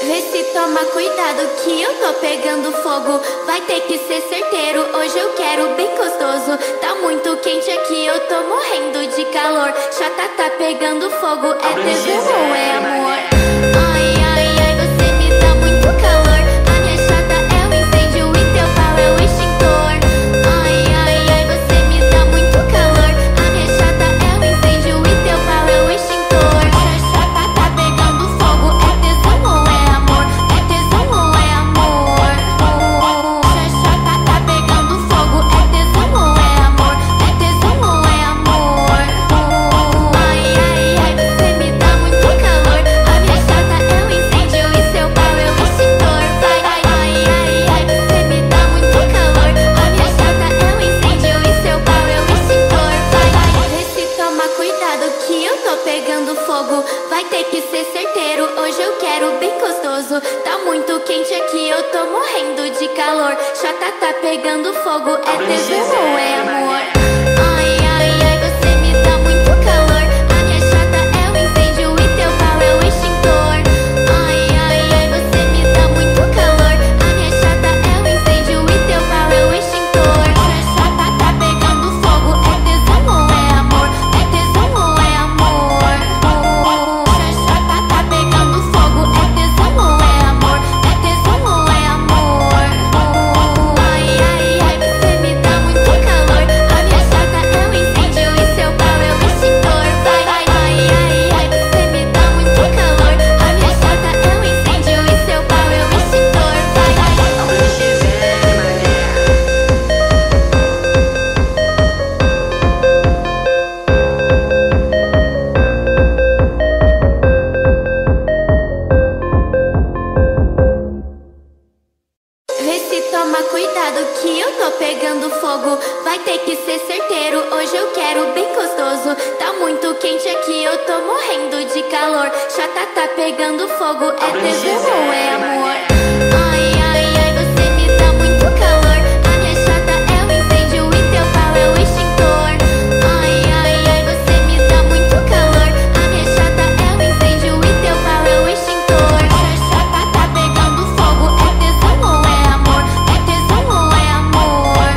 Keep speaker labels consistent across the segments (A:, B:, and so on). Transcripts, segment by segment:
A: Vê se toma cuidado que eu tô pegando fogo. Vai ter que ser certeiro, hoje eu quero bem gostoso. Tá muito quente aqui, eu tô morrendo de calor. Chata tá pegando fogo, é tesão ou é amor? Ai, ai, ai, você me dá muito calor. A minha chata é o incêndio e teu pau é o extintor. Ai, ai, ai, você me dá muito calor. A minha chata é o incêndio e teu pau é o extintor. Chata tá pegando fogo, é tesão ou é amor? É tesão ou é amor? Chata tá pegando fogo, é tesão ou é amor? É tesão ou é amor? Ai, ai, ai, você me dá muito calor. A minha chata é o incêndio e seu pau é o extintor. Ai, ai, ai, ai, ai, você me dá muito calor. A minha chata é o incêndio e seu pau é o extintor. Ai, ai, vê se toma cuidado que eu tô pegando fogo. Vai ter que ser certeiro, hoje eu quero bem gostoso. Tá muito quente aqui, eu tô morrendo de calor. Chata tá pegando fogo, é tesão ou é amor? Ai, ai, ai, você me dá muito calor. A minha chata é o incêndio e teu pau é o extintor. Ai, ai, ai, você me dá muito calor. A minha chata é o incêndio e teu pau é o extintor. Chata tá pegando fogo, é tesão ou é amor? É tesão ou é amor? Chata tá pegando fogo, é tesão ou é amor? É tesão ou é amor? Ai, ai, ai, você me dá muito calor. A minha chata é o incêndio e seu pau é o extintor. Ai, ai, ai, ai, ai, você me dá muito calor. A minha chata é o incêndio e seu pau é o extintor. Ai, ai. Vê se toma cuidado que eu tô pegando fogo. Vai ter que ser certeiro, hoje eu quero bem gostoso. Tá muito quente aqui, eu tô morrendo de calor. Chata tá pegando fogo, é tesão ou é amor? Ai, ai, ai, você me dá muito calor. A minha chata é o incêndio e teu pau é o extintor. Ai, ai, ai, você me dá muito calor. A minha chata é o incêndio e teu pau é o extintor. Chata tá pegando fogo, é tesão ou é amor? É tesão ou é amor?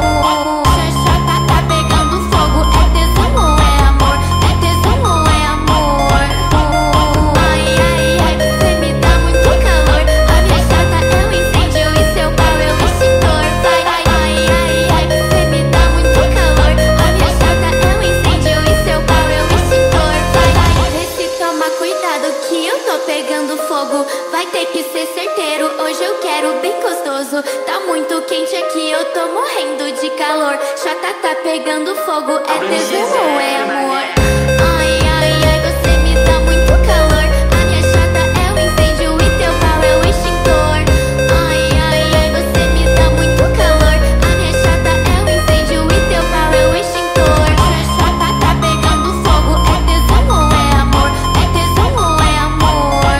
A: Chata tá pegando fogo, é tesão ou é amor? É tesão ou é amor? Ai, ai, ai, você me dá muito calor. A minha chata é o incêndio e seu pau é o extintor. Ai, ai, ai, ai, ai, você me dá muito calor. A minha chata é o incêndio e seu pau é o extintor. Ai, ai, vê se toma cuidado que eu tô pegando fogo. Vai ter que ser certeiro, hoje eu quero bem gostoso. Tá muito quente aqui, eu tô morrendo de calor. Chata tá pegando fogo, é tesão ou é amor? Ai, ai, ai, você me dá muito calor. A minha chata é o incêndio e teu pau é o extintor. Ai, ai, ai, você me dá muito calor. A minha chata é o incêndio e teu pau é o extintor. Chata tá pegando fogo, é tesão ou é amor? É tesão ou é amor?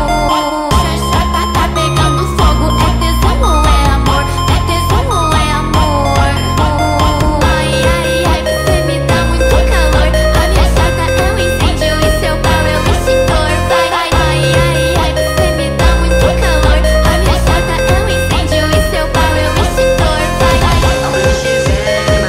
A: Chata tá pegando fogo, é tesão ou é amor? É tesão ou é amor? Ai, ai, ai, você me dá muito calor. A minha chata é o incêndio e seu pau é o extintor. Ai, ai, ai, ai, ai, você me dá muito calor. A minha chata é o incêndio e seu pau é o extintor. Ai, ai.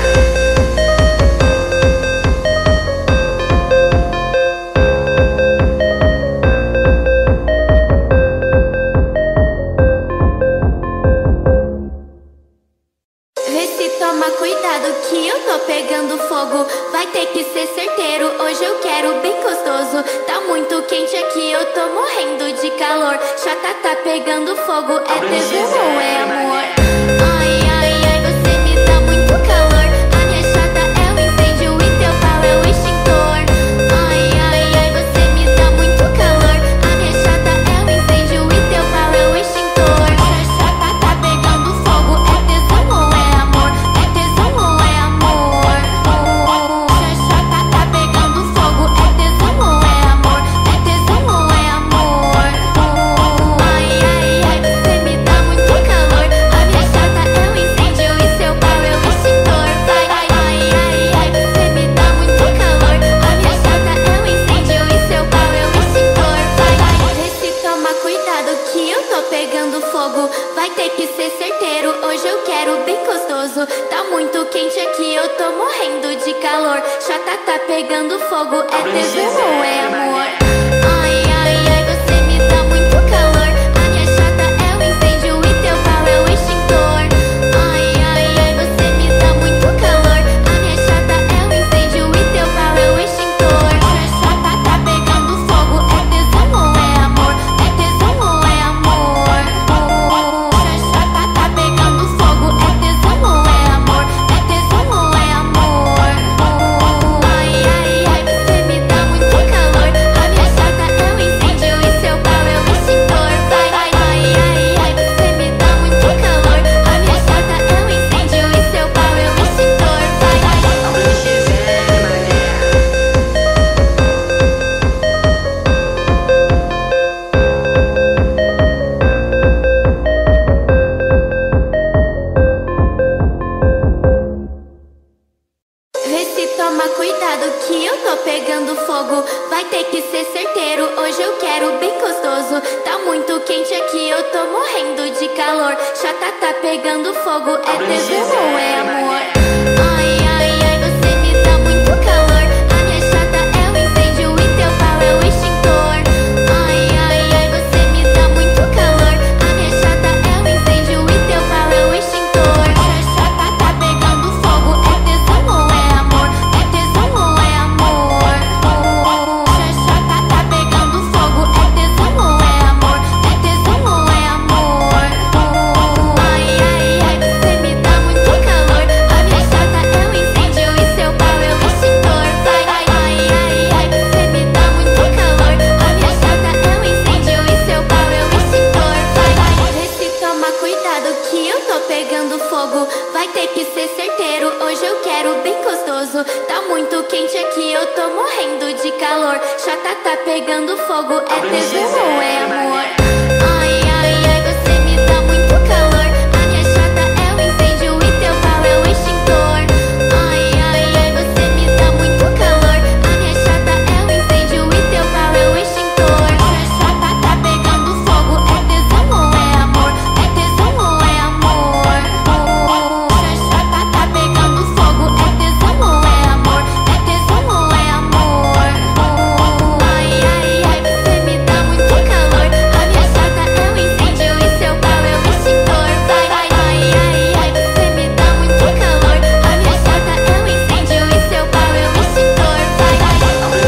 A: Vê se toma cuidado que eu tô pegando fogo. Vai ter que ser certeiro, hoje eu quero bem gostoso. Tá muito quente aqui, eu tô morrendo de calor. Chata tá pegando fogo, é tesão ou é amor? Ai, ai, ai, você me dá muito calor. A minha chata é o incêndio e teu pau é o extintor. Ai, ai, ai, você me dá muito calor. A minha chata é o incêndio e teu pau é o extintor. Chata tá pegando fogo, é tesão ou é amor? É tesão ou é amor? Chata tá pegando fogo, é tesão ou é amor? É tesão ou é amor? Ai, ai, ai, você me dá muito calor. A minha toma cuidado que eu tô pegando fogo. Vai ter que ser certeiro, hoje eu quero bem gostoso. Tá muito quente aqui, eu tô morrendo de calor. Chata tá pegando fogo, é tesão ou é amor? Ai, ai, ai, você me dá muito calor. A minha chata é o incêndio e teu pau é o extintor. Ai, ai, ai, você me dá muito calor. A minha chata é o incêndio e teu pau é o extintor. Chata tá pegando fogo, é tesão ou é amor? É tesão ou é amor? Chata tá pegando fogo, é tesão ou é amor? É tesão ou é amor? Ai, ai, ai, você me dá muito calor. A minha chata é o incêndio e seu pau é o extintor. Vai, ai, ai, ai, ai, você me dá muito calor. A minha chata é o incêndio e seu pau é o extintor. Vai, ai, vê se toma cuidado que eu tô pegando fogo. Vai ter que ser certeiro, hoje eu quero bem gostoso. Tá muito quente aqui, eu tô morrendo de calor. Chata tá pegando fogo, é tesão ou é amor? Ai, ai, ai, você me dá muito calor. A minha chata é o incêndio e teu pau é o extintor. Ai, ai, ai, você me dá muito calor. A minha chata é o incêndio e teu pau é o extintor. Chata tá pegando fogo, é tesão ou é amor? É tesão ou é amor? Chata tá pegando fogo, é tesão ou é amor? É tesão ou é amor? Ai, ai, ai, você me dá muito calor. A minha chata é o incêndio e seu pau é o extintor. Vai, ai, ai, ai, ai, você me dá muito calor. A minha chata é o incêndio e seu pau é o extintor. Vai, ai, vê se toma cuidado que eu tô pegando fogo. Vai ter que ser certeiro, hoje eu quero bem gostoso. Tá muito quente aqui, eu tô morrendo de calor. Chata tá pegando fogo, é tesão ou é amor? Ai, ai, ai, você me dá muito calor. A minha chata é o incêndio e teu pau é o extintor. Ai, ai, ai, você me dá muito calor. A minha chata é o incêndio e teu pau é o extintor. Chata tá pegando fogo, é tesão ou é amor? É tesão ou é amor? Chata tá pegando fogo, é tesão ou é amor? É tesão ou é amor? Ai, ai, ai, você me dá muito calor. A minha chata é o incêndio e seu pau é o extintor. Vai, ai, ai, ai, ai, você me dá muito calor. A minha chata é o incêndio e seu pau é o extintor. Vai, ai,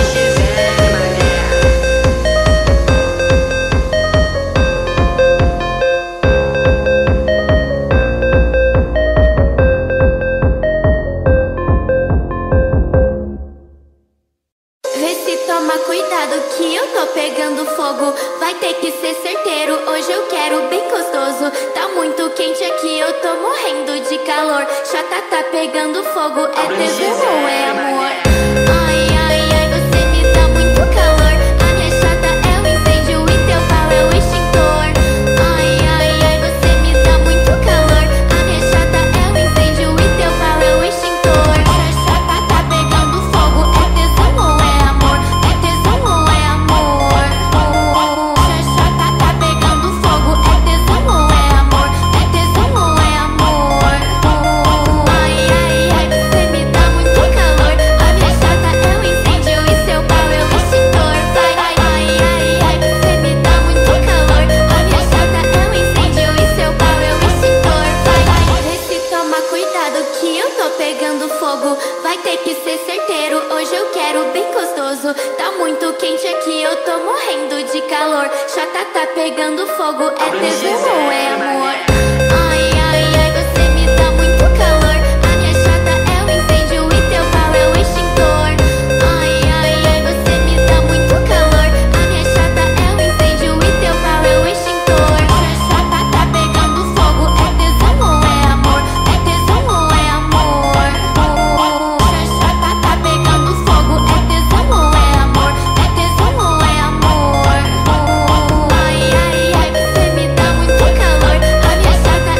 A: vê se toma cuidado que eu tô pegando fogo. Vai ter que ser certeiro, hoje eu quero bem gostoso. Tá muito quente aqui, eu tô morrendo de calor. Chata tá pegando fogo, é tesão ou é amor? Ai, ai, ai, você me dá muito calor. A minha chata é o incêndio e teu pau é o extintor. Ai, ai, ai, você me dá muito calor. A minha chata é o incêndio e teu pau é o extintor. Chata tá pegando fogo, é tesão ou é amor? É tesão ou é amor? Chata tá pegando fogo, é tesão ou é amor? É tesão ou é amor? Ai, ai, ai, você me dá muito calor. A minha chata é o incêndio e seu pau é o extintor. Vai, ai, ai, ai, ai, você me dá muito calor. A minha chata é o incêndio e seu pau é o extintor. Vai, ai, vê se toma cuidado que eu tô pegando fogo. Vai ter que ser certeiro, hoje eu quero bem gostoso. Tá muito quente aqui, eu tô morrendo de calor. Chata tá pegando fogo, é tesão ou é amor? Ai, ai, ai, você me dá muito calor. A minha chata é o incêndio e teu pau é o extintor. Ai, ai, ai, você me dá muito calor. A minha chata é o incêndio e teu pau é o extintor. Chata tá pegando fogo, é tesão ou é amor? É tesão ou é amor? Chata tá pegando fogo, é tesão ou é amor? É tesão ou é amor? Ai, ai, ai, você me dá muito calor. A minha chata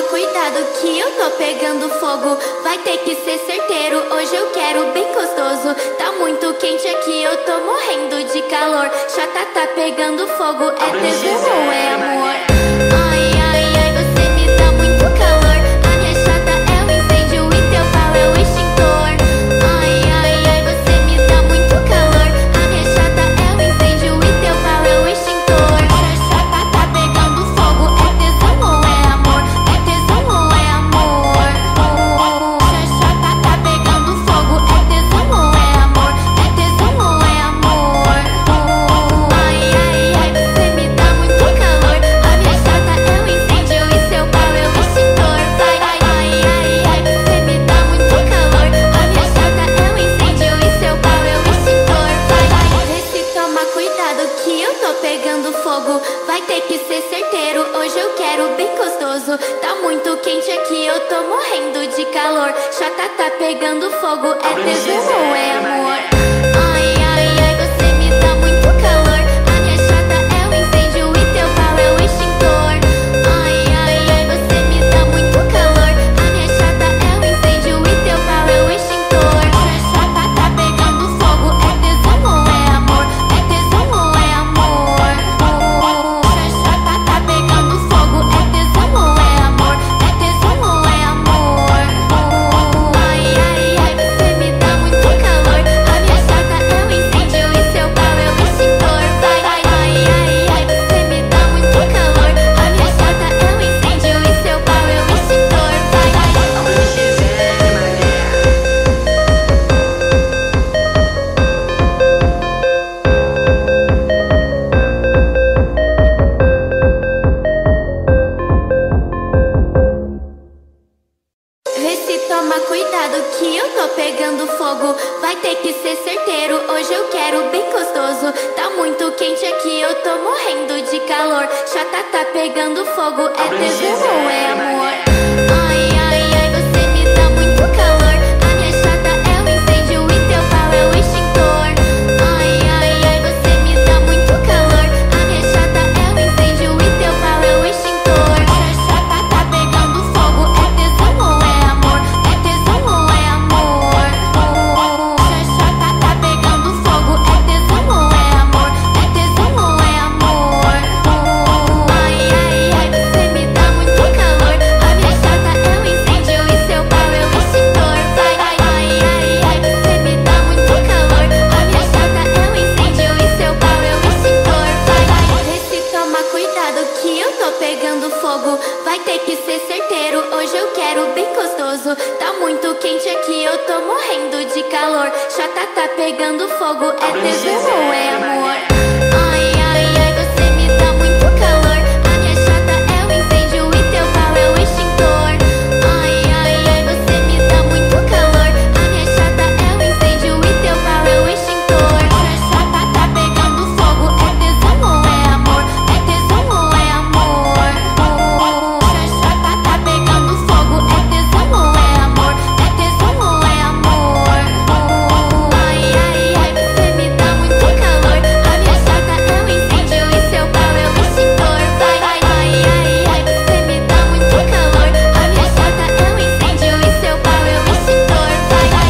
A: cuidado que eu tô pegando fogo. Vai ter que ser certeiro, hoje eu quero bem gostoso. Tá muito quente aqui, eu tô morrendo de calor. Chata tá pegando fogo, é tesão ou é amor? Ai, ai, ai, você me dá muito calor. A minha chata é um incêndio e teu pau é o extintor. Ai, ai, ai, você me dá muito calor. A minha chata é um incêndio e teu pau é o extintor. Chata tá pegando fogo, é tesão ou é amor? É tesão ou é amor? Chata tá pegando fogo, é tesão ou é amor? É tesão ou é amor? Ai, ai, ai, você me dá muito calor. A minha chata é um incêndio e seu pau é o extintor. Ai, ai, ai, ai, ai, você me dá muito calor. A minha chata é um incêndio e seu pau é o extintor. Ai, ai, vê se toma cuidado que eu tô pegando fogo. Vai ter que ser certeiro, hoje eu quero bem gostoso. Tá muito quente aqui, eu tô morrendo de calor. Chata tá pegando fogo, é tesão ou é amor? Ai, ai, ai, você me dá muito calor. A minha chata é um incêndio e teu pau é o extintor. Ai, ai, ai, você me dá muito calor. A minha chata é um incêndio e teu pau é o extintor. Chata tá pegando fogo, é tesão ou é amor? É tesão ou é amor? Chata tá pegando fogo, é tesão ou é amor? É tesão ou é amor? Ai, ai, ai, você me dá muito calor. A minha chata é um incêndio e seu pau é o extintor. Ai, ai, ai, ai, ai, você me dá muito calor. A minha chata é um incêndio e seu pau é o extintor. Ai, ai, vê se toma cuidado que eu tô pegando fogo. Vai ter que ser certeiro, hoje eu quero bem gostoso. Tá muito quente aqui, eu tô morrendo de calor. Chata tá pegando fogo, é tesão ou é amor? Ai, ai, ai, você me dá muito calor. A minha chata é um incêndio e teu pau é o extintor. Ai, ai, ai, você me dá muito calor. A minha chata é um incêndio e teu pau é o extintor. Chata tá pegando fogo, é tesão ou é amor? É tesão ou é amor? Chata tá pegando fogo, é tesão ou é amor? É tesão ou é amor? Ai, ai, ai, você me dá muito calor. A minha chata é um incêndio e seu pau é o extintor. Ai, ai, ai, ai, ai, você me dá muito calor. A minha chata é um incêndio e seu pau é o extintor. Ai, ai, vê se toma cuidado que eu tô pegando fogo. Vai ter que ser certeiro, hoje eu quero bem gostoso. Tá muito quente aqui, eu tô morrendo de calor. Chata tá pegando fogo, é tesão ou é amor? Ai, ai, ai, você me dá muito calor. A minha chata é um incêndio e teu pau é o extintor. Ai, ai, ai, você me dá muito calor. A minha chata é um incêndio e teu pau é o extintor. Chata tá pegando fogo, é tesão ou é amor? É tesão ou é amor? Chata tá pegando fogo, é tesão ou é amor? É tesão ou é amor? Ai, ai, ai, você me dá muito calor. A minha chata é um incêndio e seu pau é o extintor. Ai, ai, ai, ai, ai, você me dá muito calor. A minha chata é um incêndio e seu pau é o extintor. Ai, ai,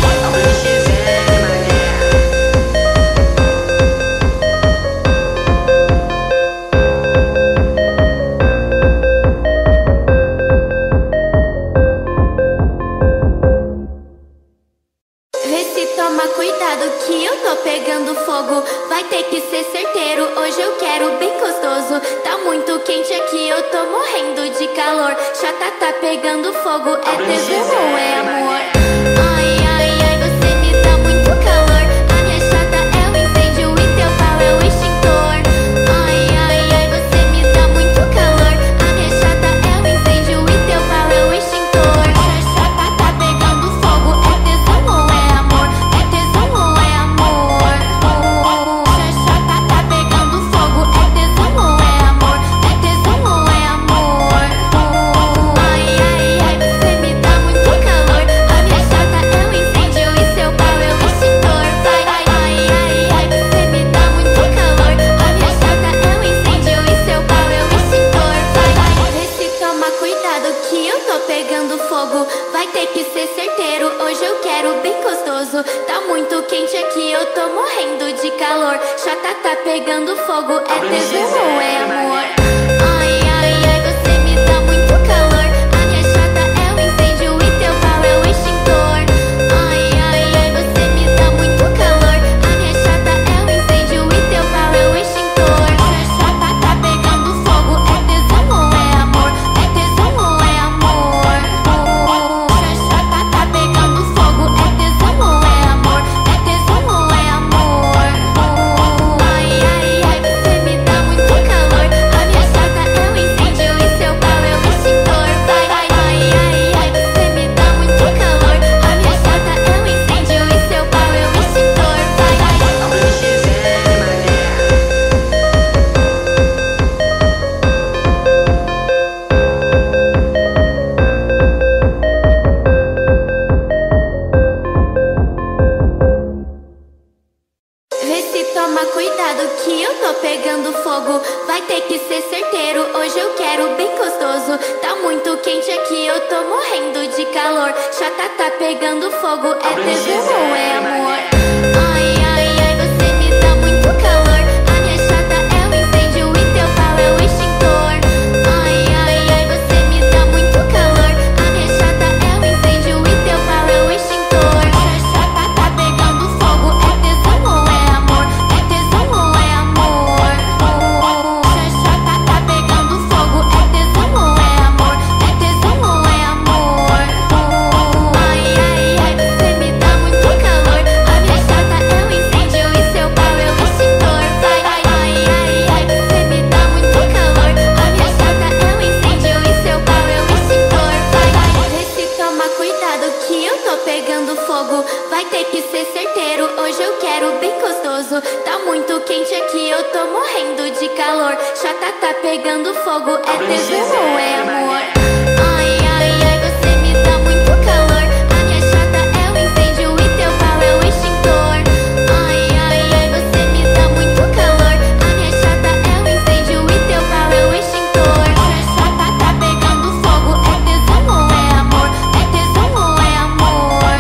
A: vê se toma cuidado que eu tô pegando fogo. Vai ter que ser certeiro, hoje eu quero bem gostoso. Tá muito quente aqui, eu tô morrendo de calor. Chata tá pegando fogo, é tesão ou é amor? Ai, ai, ai, você me dá muito calor. A minha chata é um incêndio e teu pau é o extintor. Ai, ai, ai, você me dá muito calor. A minha chata é um incêndio e teu pau é o extintor. Chata tá pegando fogo, é tesão ou é amor? É tesão ou é amor? Chata tá pegando fogo, é tesão ou é amor? É tesão ou é amor? Ai, ai, ai, você me dá muito calor. A minha tô pegando fogo, vai ter que ser certeiro. Hoje eu quero bem gostoso. Tá muito quente aqui, eu tô morrendo de calor. Chata tá pegando fogo, é tesão ou é amor? Ai, ai, ai, você me dá muito calor. A minha chata é o incêndio e teu pau é o extintor. Ai, ai, ai, você me dá muito calor. A minha chata é o incêndio e teu pau é o extintor. Chata tá pegando fogo, é tesão ou é amor? É tesão ou é amor? Chata tá pegando fogo, é tesão ou é amor? É tesão ou é amor? Ai, ai, ai, você me dá muito calor. A minha chata é o incêndio e seu pau é o extintor. Vai, ai, ai, ai, ai, você me dá muito calor. A minha chata é o incêndio e seu pau é o extintor. Vai, ai, vê se toma cuidado que eu tô pegando fogo. Vai ter que ser certeiro, hoje eu quero bem gostoso. Tá muito quente aqui, eu tô morrendo de calor. Chata tá pegando fogo, é tesão ou é amor? Ai, ai, ai, você me dá muito calor. A minha chata é o incêndio e teu pau é o extintor. Ai, ai, ai, você me dá muito calor. A minha chata é o incêndio e teu pau é o extintor. Chata tá pegando fogo, é tesão ou é amor? É tesão ou é amor? Chata tá pegando fogo, é tesão ou é amor? É tesão ou é amor? Ai, ai, ai, você me dá muito calor. A minha chata é o incêndio e seu pau é o extintor. Vai, ai, ai, ai, ai, você me dá muito calor. A minha chata é o incêndio e seu pau é o extintor. Vai, ai, vê se toma cuidado que eu tô pegando fogo. Vai ter que ser certeiro, hoje eu quero bem gostoso. Tá muito quente aqui, eu tô morrendo de calor. Chata tá pegando fogo, é tesão ou é amor? Ai, ai, ai, você me dá muito calor. A minha chata é o incêndio e teu pau é o extintor. Ai, ai, ai, você me dá muito calor. A minha chata é o incêndio e teu pau é o extintor. Chata tá pegando fogo, é tesão ou é amor? É tesão ou é amor?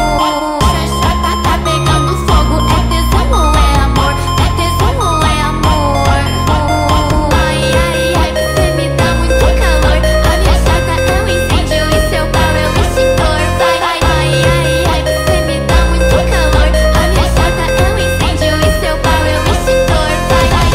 A: Chata tá pegando fogo, é tesão ou é amor? É tesão ou é amor? Ai, ai, ai, você me dá muito calor. A minha chata é o incêndio e seu pau é o extintor. Vai, ai, ai, ai, ai, você me dá muito calor. A minha chata é o incêndio e seu pau é o extintor. Vai, ai,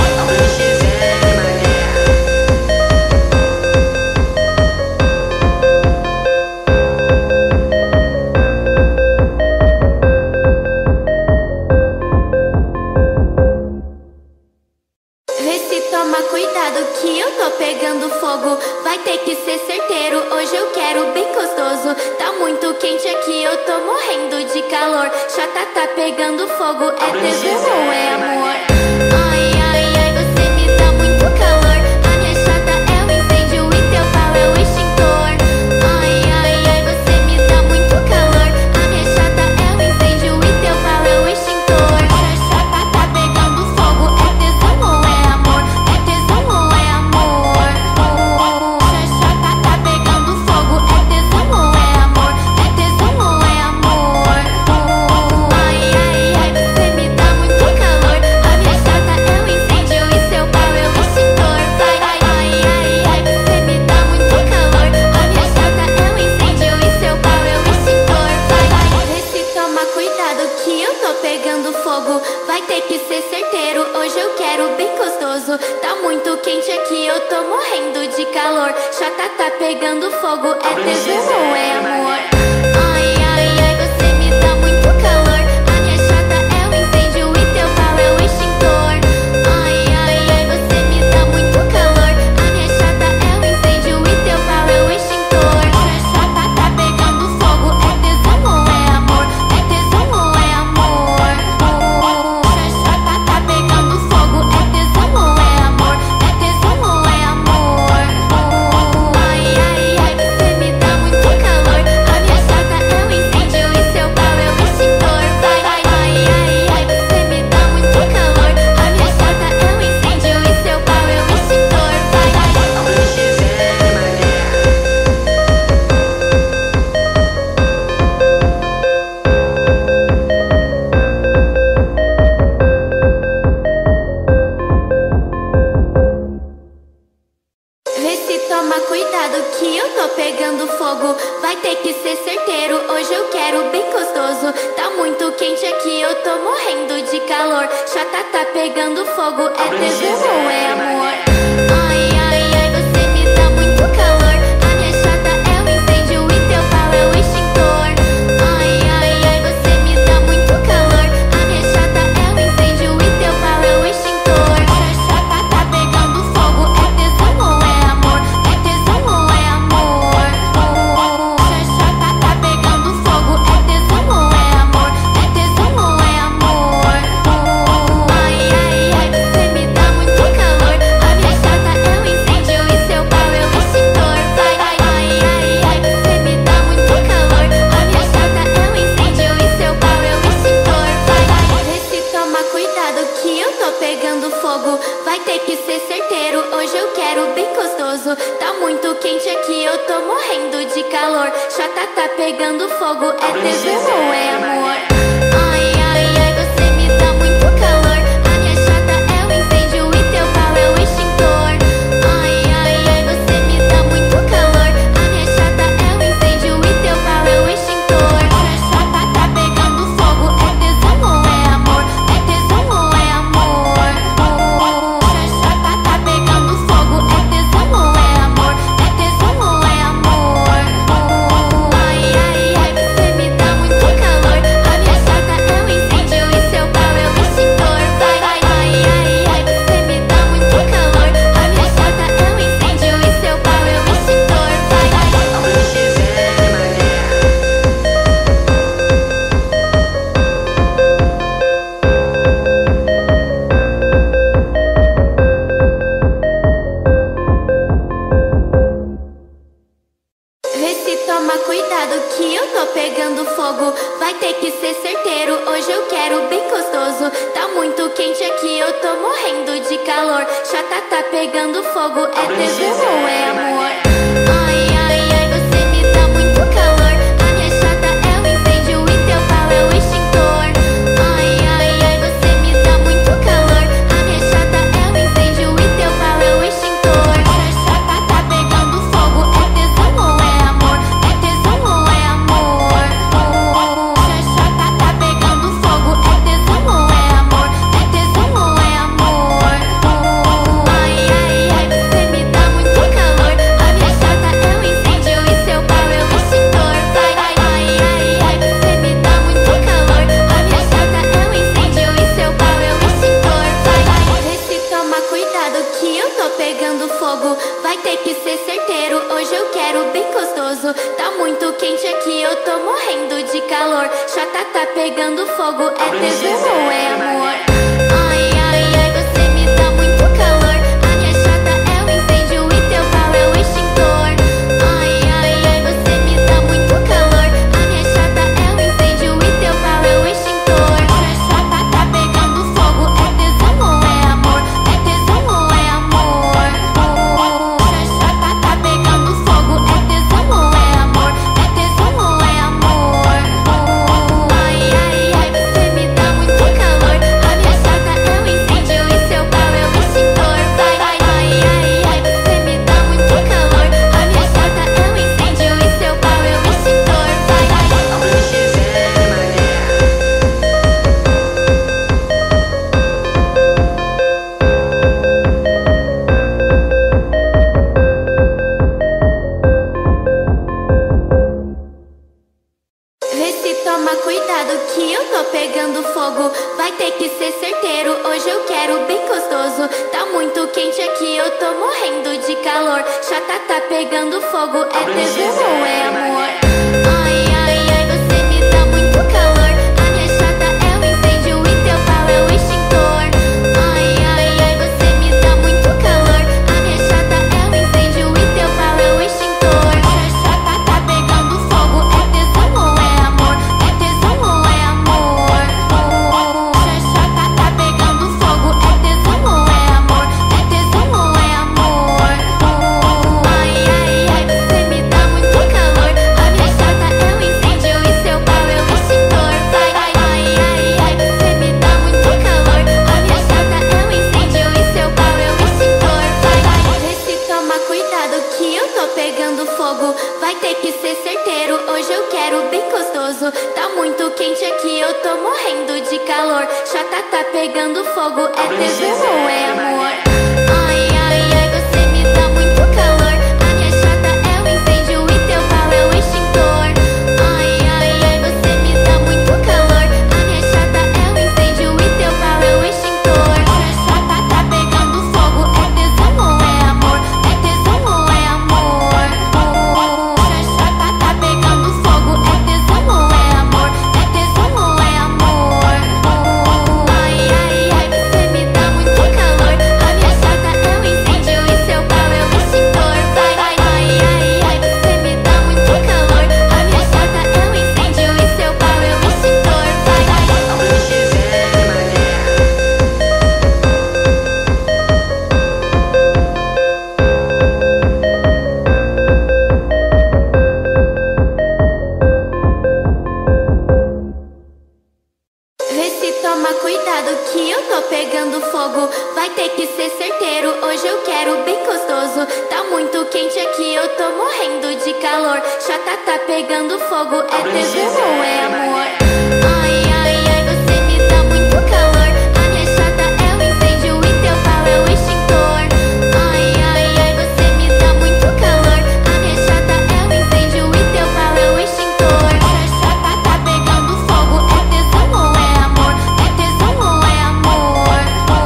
A: vê se toma cuidado que eu tô pegando fogo. Vai ter que ser certeiro, hoje eu quero bem gostoso. Tá muito quente aqui, eu tô morrendo de calor. Chata tá pegando fogo, é tesão ou é amor? Ai, ai, ai, você me dá muito calor. A minha chata é o incêndio e teu pau é o extintor. Ai, ai, ai, você me dá muito calor. A minha chata é o incêndio e teu pau é o extintor. Chata tá pegando fogo, é tesão ou é amor? É tesão ou é amor? Chata tá pegando fogo, é tesão ou é amor? É tesão ou é amor? Ai, ai, ai, você me dá muito calor. A minha chata é o incêndio e seu pau é o extintor. Vai, ai, ai, ai, ai, você me dá muito calor. A minha chata é o incêndio e seu pau é o extintor. Vai, ai, vê se toma cuidado que eu tô pegando fogo. Vai ter que ser certeiro, hoje eu quero bem gostoso. Tá muito quente aqui, eu tô morrendo de calor. Chata tá pegando fogo, é tesão ou é amor? Ai, ai, ai, você me dá muito calor. A minha chata é o incêndio e teu pau é o extintor. Ai, ai, ai, você me dá muito calor. A minha chata é o incêndio e teu pau é o extintor. Chata tá pegando fogo, é tesão ou é amor? É tesão ou é amor? Chata tá pegando fogo, é tesão ou é amor? É tesão ou é amor? Ai, ai, ai, você me dá muito vai ter que ser certeiro. Hoje eu quero bem gostoso. Tá muito quente aqui, eu tô morrendo de calor. Chata tá pegando fogo, é tesão ou é amor? Ai, ai, ai, você me dá muito calor. A minha chata é um incêndio e teu pau é o extintor. Ai, ai, ai, você me dá muito calor. A minha chata é um incêndio e teu pau é o extintor. Chata tá pegando fogo, é tesão ou é amor? É tesão ou é amor? Chata tá pegando fogo, é tesão ou é amor? É tesão ou é amor? Ai, ai, ai, você me dá muito calor. A minha chata é um incêndio e seu pau é o extintor. Vai, ai, ai, ai, ai, você me dá muito calor. A minha chata é um incêndio e seu pau é o extintor. Vai, ai, vê se toma cuidado que eu tô pegando fogo. Vai ter que ser certeiro, hoje eu quero bem gostoso. Tá muito quente aqui, eu tô morrendo de calor. Chata tá pegando fogo, é tesão ou é amor? Ai, ai, ai, você me dá muito calor. A minha chata é um incêndio e teu pau é o extintor. Ai, ai, ai, você me dá muito calor. A minha chata é um incêndio e teu pau é o extintor. Chata tá pegando fogo, é tesão ou é amor? É tesão ou é amor? Chata tá pegando fogo, é tesão ou é amor? É tesão ou é amor? Ai, ai, ai, você me dá muito calor. A minha chata é um incêndio e seu pau é o extintor. Vai, ai, ai, ai, ai, você me dá muito calor. A minha chata é um incêndio e seu pau é o extintor. Vai, ai. Vê se toma cuidado que eu tô pegando fogo. Vai ter que ser certeiro, hoje eu quero bem gostoso. Tá muito quente aqui, eu tô morrendo de calor. Chata tá pegando fogo, é tesão ou é amor? Ai, ai, ai, você me dá muito calor. A minha chata é um incêndio e teu pau é o extintor. Ai, ai, ai, você me dá muito calor. A minha chata é um incêndio e teu pau é o extintor. Chata tá pegando fogo, é tesão ou é amor? É tesão ou é amor? Chata tá pegando fogo, é tesão ou é amor? É tesão ou é amor? Ai, ai, ai, você me dá muito calor. A minha chata é um incêndio e seu pau é o extintor. Vai, ai, ai, ai, ai, você me dá muito calor. A minha chata é um incêndio e seu pau é o extintor. Vai, ai, vê se toma cuidado que eu tô pegando fogo. Vai ter que ser certeiro, hoje eu quero bem gostoso. Tá muito quente aqui, eu tô morrendo de calor. Chata tá pegando fogo, é tesão ou é amor? Ai, ai, ai, você me dá muito calor. A minha chata é um incêndio e teu pau é o extintor. Ai, ai, ai, você me dá muito calor. A minha chata é um incêndio e teu pau é o extintor. Chata tá pegando fogo, é tesão ou é amor? É tesão ou é amor? Chata tá pegando fogo, é tesão ou é amor? É tesão ou é amor? Ai, ai, ai, você me dá muito calor. A minha chata é um incêndio e seu pau é o extintor. Vai, ai, ai, ai, ai, você me dá muito calor. A minha chata é um incêndio e seu pau é o extintor. Vai, ai. Vê se toma cuidado que eu tô pegando fogo. Vai ter que ser certeiro, hoje eu quero bem gostoso. Tá muito quente aqui, eu tô morrendo de calor. Chata tá pegando fogo, é tesão ou é amor? Ai, ai, ai, você me dá muito calor. A minha chata é um incêndio e teu pau é o extintor. Ai, ai, ai, você me dá muito calor. A minha chata é um incêndio e teu pau é o extintor. Chata tá pegando fogo, é tesão ou é amor? É tesão ou é amor? Chata tá pegando fogo, é tesão ou é amor? É tesão ou é amor? Ai, ai, ai, você me dá muito calor. A minha certeiro, hoje eu quero bem gostoso. Tá muito quente aqui, eu tô morrendo de calor. Chata tá pegando fogo, é tesão ou é amor? Ai, ai, ai, você me dá muito calor. A minha chata é o incêndio e teu pau é o extintor. Ai, ai, ai, você me dá muito calor. A minha chata é o incêndio e teu pau é o extintor. Chata tá pegando fogo, é tesão ou é amor? É tesão ou é amor? Chata tá pegando fogo, é tesão ou é amor? É tesão ou é amor? Ai, ai, ai, você me dá muito calor. A minha chata é o incêndio e seu pau é o extintor. Vai, ai, ai, ai, ai, você me dá muito calor. A minha chata é o incêndio e seu pau é o extintor. Vai, ai, vê se toma cuidado que eu tô pegando fogo. Vai ter que ser certeiro, hoje eu quero bem gostoso. Tá muito quente aqui, eu tô morrendo de calor. Chata tá pegando fogo, é tesão ou é amor? Ai, ai, ai, você me dá muito calor. A minha chata é o incêndio e teu pau é o extintor. Ai, ai, ai, você me dá muito calor. A minha chata é o incêndio e teu pau é o extintor. Chata tá pegando fogo, é tesão ou é amor? É tesão ou é amor?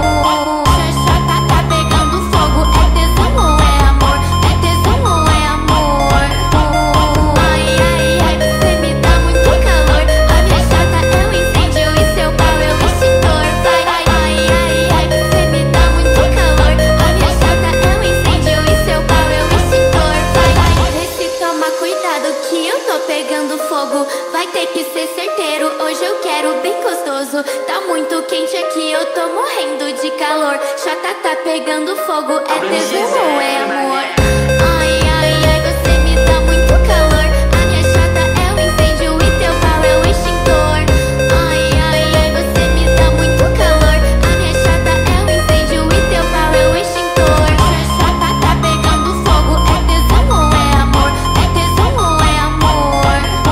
A: Chata tá pegando fogo, é tesão ou é amor? É tesão ou é amor? Ai, ai, ai, você me dá muito calor. A minha chata é o incêndio e seu pau é o extintor. Vai, ai, ai, ai, ai, você me dá muito calor. A minha chata é o incêndio e seu pau é o extintor. Vai, ai, vê se toma cuidado que eu tô pegando fogo. Vai ter que ser certeiro, hoje eu quero bem gostoso. Tá muito quente aqui, eu tô morrendo de calor. Chata tá pegando fogo, é tesão ou é amor? Ai, ai, ai, você me dá muito calor. A minha chata é o incêndio e teu pau é o extintor. Ai, ai, ai, você me dá muito calor. A minha chata é o incêndio e teu pau é o extintor. Chata tá pegando fogo, é tesão ou é amor? É tesão ou é amor?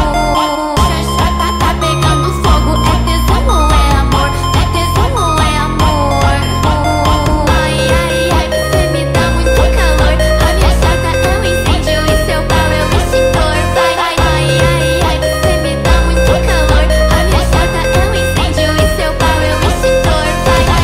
A: Chata tá pegando fogo, é tesão ou é amor? É tesão ou é amor? Ai, ai, ai, você me dá muito calor. A minha chata é o incêndio e seu pau é o extintor. Vai, ai, ai, ai, ai, você me dá muito calor. A minha chata é o incêndio e seu pau é o extintor. Vai, ai,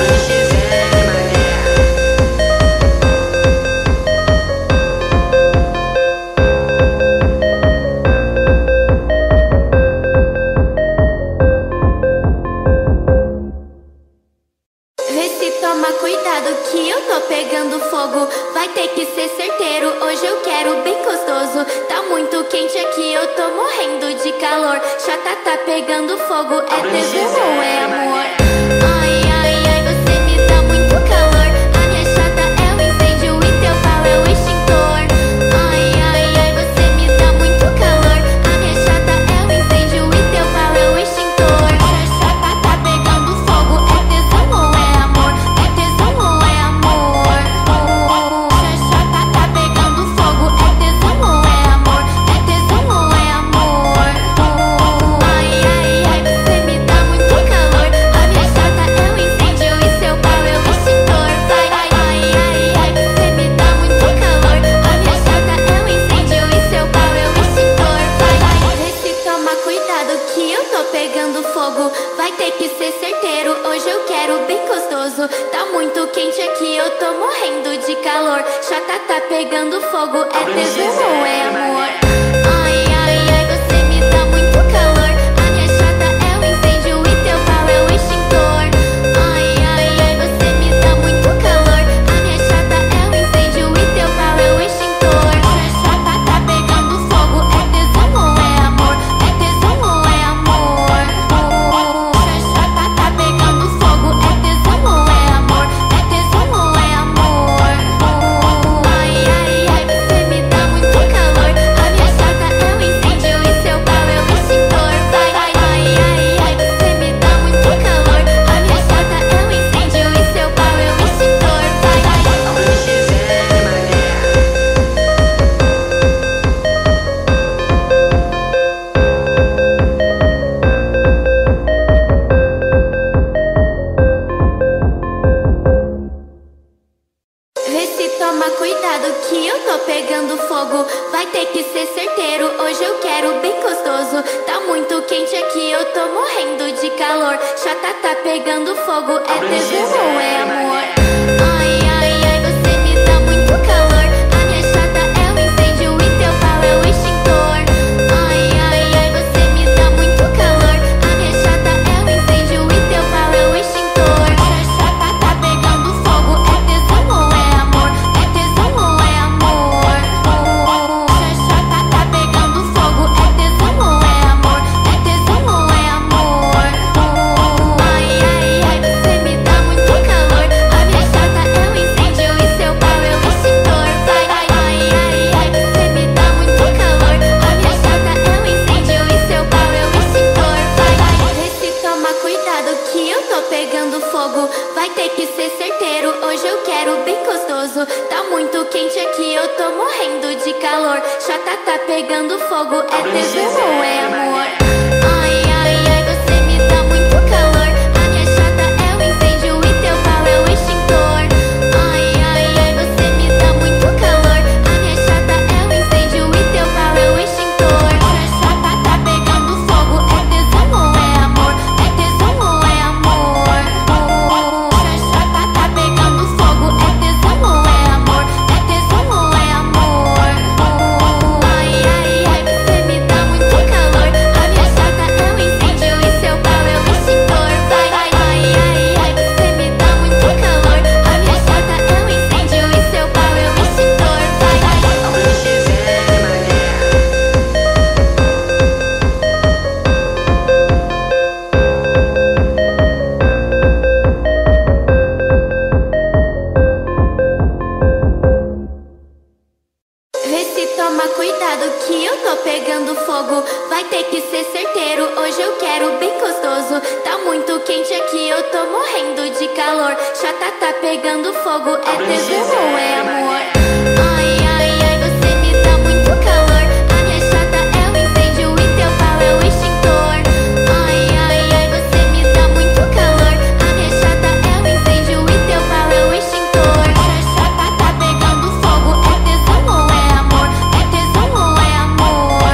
A: vê se toma cuidado que eu tô pegando fogo. Vai ter que ser certeiro, hoje eu quero bem gostoso. Tá muito quente aqui, eu tô morrendo de calor. Chata tá pegando fogo, é tesão ou é amor? Ai, ai, ai, você me dá muito calor. A minha chata é o incêndio e teu pau é o extintor. Ai, ai, ai, você me dá muito calor. A minha chata é o incêndio e teu pau é o extintor. Chata tá pegando fogo, é tesão ou é amor? É tesão ou é amor? Chata tá pegando fogo, é tesão ou é amor? É tesão ou é amor? Ai, ai, ai, você me dá muito calor. A minha chata é o incêndio e seu pau é o extintor. Vai, ai, ai, ai, ai, você me dá muito calor. A minha chata é o incêndio e seu pau é o extintor. Vai, ai, vê se toma cuidado que eu tô pegando fogo. Vai ter que ser certeiro, hoje eu quero bem gostoso. Tá muito quente aqui, eu tô morrendo de calor. Chata tá pegando fogo, é tesão ou é amor? Ai, ai, ai, você me dá muito calor. A minha chata é o incêndio e teu pau é o extintor. Ai, ai, ai, você me dá muito calor. A minha chata é o incêndio e teu pau é o extintor. Chata tá pegando fogo, é tesão ou é amor? É tesão ou é amor? Chata tá pegando fogo, é tesão ou é amor? É tesão ou é amor? Ai, ai, ai, você me dá muito calor. A minha chata quero bem gostoso. Tá muito quente aqui, eu tô morrendo de calor. Chata tá pegando fogo, é tesão ou é amor? Ai, ai, ai, você me dá muito calor. A minha chata é um incêndio e teu pau é o extintor. Ai, ai, ai, você me dá muito calor. A minha chata é um incêndio e teu pau é o extintor. Chata tá pegando fogo, é tesão ou é amor? É tesão ou é amor? Chata tá pegando fogo, é tesão ou é amor? É tesão ou é amor? Ai, ai, ai, você me dá muito calor. A minha chata é um incêndio e seu pau é o extintor. Vai, ai, ai, ai, ai, você me dá muito calor. A minha chata é um incêndio e seu pau é o extintor. Vai, ai, vê se toma cuidado que eu tô pegando fogo. Vai ter que ser certeiro, hoje eu quero bem gostoso. Tá muito quente aqui, eu tô morrendo de calor. Chata tá pegando fogo, é tesão ou é amor? Ai, ai, ai, você me dá muito calor. A minha chata é um incêndio e teu pau é o extintor. Ai, ai, ai, você me dá muito calor. A minha chata é um incêndio e teu pau é o extintor. Chata tá pegando fogo, é tesão ou é amor? É tesão ou é amor? Chata tá pegando fogo, é tesão ou é amor? É tesão ou é amor? Ai, ai, ai, você me dá muito calor. A minha chata é um incêndio e seu pau é o extintor. Vai, ai, ai, ai, ai, você me dá muito calor. A minha chata é um incêndio e seu pau é o extintor. Vai, ai, vê se toma cuidado que eu tô pegando fogo. Vai ter que ser certeiro, hoje eu quero bem gostoso. Tá muito quente aqui, eu tô morrendo de calor. Chata tá pegando fogo, é tesão ou é amor? Ai, ai, ai, você me dá muito calor. A minha chata é um incêndio e teu pau é o extintor. Ai, ai, ai, você me dá muito calor. A minha chata é um incêndio e teu pau é o extintor. Chata tá pegando fogo, é tesão ou é amor? É tesão ou é amor?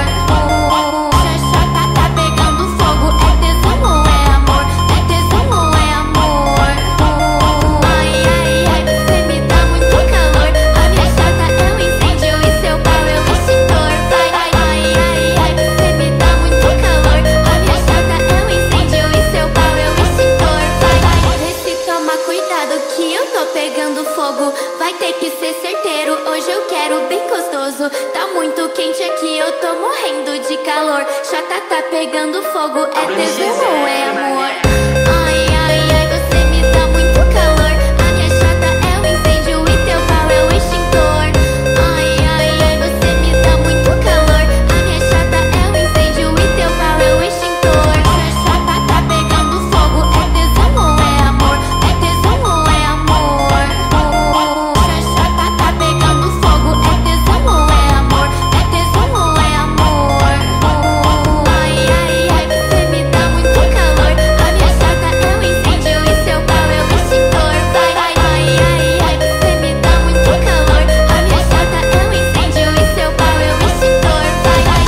A: Chata tá pegando fogo, é tesão ou é amor? É tesão ou é amor? Ai, ai, ai, você me dá muito calor. A minha chata é um incêndio e seu pau é o extintor. Vai, ai, ai, ai, ai, você me dá muito calor. A minha chata é um incêndio e seu pau é o extintor. Vai, ai, vê se toma cuidado que eu tô pegando fogo. Vai ter que ser certeiro, hoje eu quero bem gostoso. Tá muito quente aqui, eu tô morrendo de calor. Chata tá pegando fogo, é tesão ou é amor? Ai, ai, ai, você me dá muito calor. A minha chata é um incêndio e teu pau é o extintor. Ai, ai, ai, você me dá muito calor. A minha chata é um incêndio e teu pau é o extintor. Chata tá pegando fogo, é tesão ou é amor? É tesão ou é amor? Chata tá pegando fogo, é tesão ou é amor? É tesão ou é amor? Ai, ai, ai, você me dá muito calor. A minha chata é um incêndio e seu pau é o extintor. Vai, ai, ai, ai, ai, você me dá muito calor. A minha chata é um incêndio e seu pau é o extintor. Vai, ai,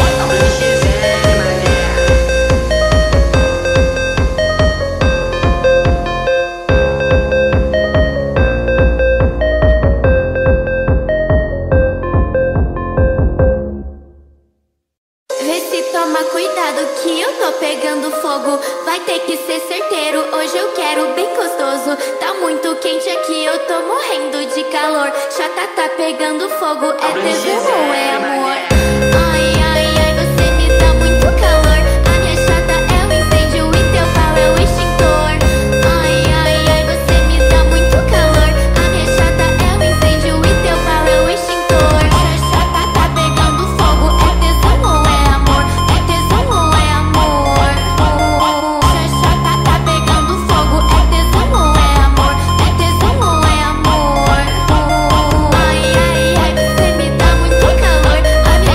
A: vê se toma cuidado que eu tô pegando fogo. Vai ter que ser certeiro, hoje eu quero bem gostoso. Tá muito quente aqui, eu tô morrendo de calor. Chata tá pegando fogo, é tesão ou é amor? Ai, ai, ai, você me dá muito calor. A minha chata é um incêndio e teu pau é o extintor. Ai, ai, ai, você me dá muito calor. A minha chata é um incêndio e teu pau é o extintor. Chata tá pegando fogo, é tesão ou é amor? É tesão ou é amor? Chata tá pegando fogo, é tesão ou é amor? É tesão ou é amor? Ai, ai, ai, você me dá muito calor. A minha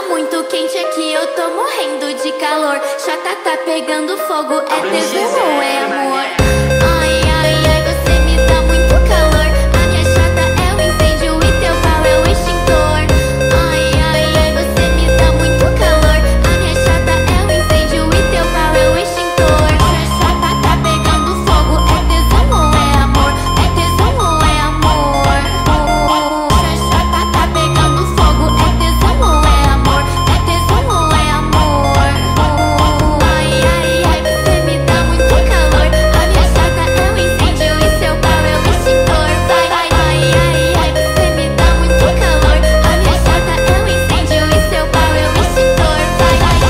A: muito quente aqui, eu tô morrendo de calor. Chata tá pegando fogo, é tesão ou é amor? Ai, ai, ai, você me dá muito calor. A minha chata é o incêndio e teu pau é o extintor. Ai, ai, ai, você me dá muito calor. A minha chata é o incêndio e teu pau é o extintor. Chata tá pegando fogo, é tesão ou é amor? É tesão ou é amor? Chata tá pegando fogo, é tesão ou é amor? É tesão ou é amor? Ai, ai, ai, você me dá muito calor. A minha chata é o incêndio e seu pau é o extintor. Ai, ai, ai, ai, ai, você me dá muito calor. A minha chata é o incêndio e seu pau é o extintor. Ai, ai,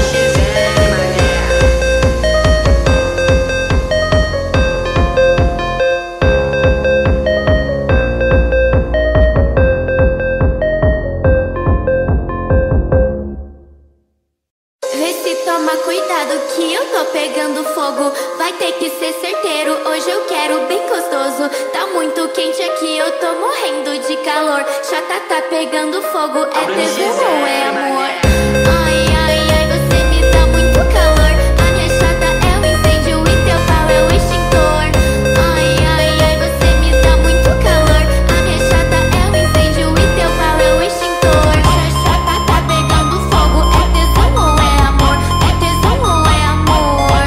A: vê se toma cuidado que eu tô pegando fogo. Vai ter que ser certeiro, hoje eu quero bem gostoso. Tá muito quente aqui, eu tô morrendo de calor. Chata tá pegando fogo, é tesão ou é amor? Ai, ai, ai, você me dá muito calor. A minha chata é o incêndio e teu pau é o extintor. Ai, ai, ai, você me dá muito calor. A minha chata é o incêndio e teu pau é o extintor. Chata tá pegando fogo, é tesão ou é amor? É tesão ou é amor?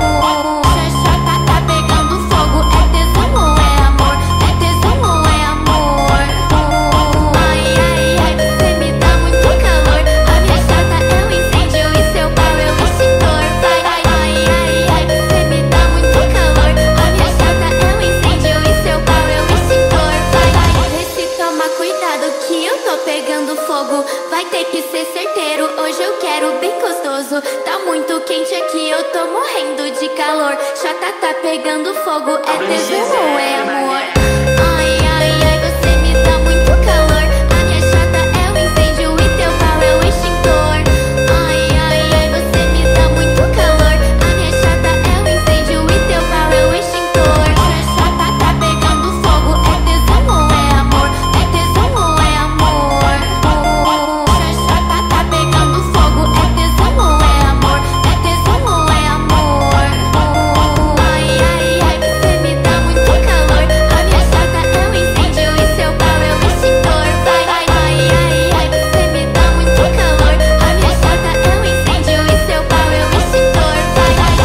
A: Chata tá pegando fogo, é tesão ou é amor? É tesão ou é amor? Ai, ai, ai, você me dá muito calor. A minha chata é o incêndio e seu pau é o extintor. Ai, ai, ai, ai, ai, você me dá muito calor. A minha chata é o incêndio e seu pau é o extintor. Ai, ai, vê se toma cuidado que eu tô pegando fogo. Vai ter que ser certeiro, hoje eu quero bem gostoso. Tá muito quente aqui, eu tô morrendo de calor. Chata tá pegando fogo, é tesão ou é amor? Ai, ai, ai, você me dá muito calor. A minha chata é o incêndio e teu pau é o extintor. Ai, ai, ai, você me dá muito calor. A minha chata é o incêndio e teu pau é o extintor. Chata tá pegando fogo, é tesão ou é amor? É tesão ou é amor? Chata tá pegando fogo, é tesão ou é amor? É tesão ou é amor? Ai, ai, ai, você me dá muito calor. A minha chata é o incêndio e seu pau é o extintor. Ai, ai, ai, ai, ai, você me dá muito calor. A minha chata é o incêndio e seu pau é o extintor. Ai, ai,